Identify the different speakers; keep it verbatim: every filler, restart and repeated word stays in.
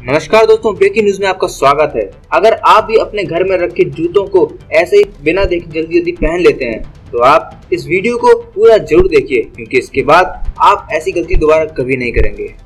Speaker 1: नमस्कार दोस्तों, breaking news में आपका स्वागत है। अगर आप भी अपने घर में रखे जूतों को ऐसे ही बिना देखे जल्दी जल्दी पहन लेते हैं तो आप इस वीडियो को पूरा जरूर देखिए, क्योंकि इसके बाद आप ऐसी गलती दोबारा कभी नहीं करेंगे।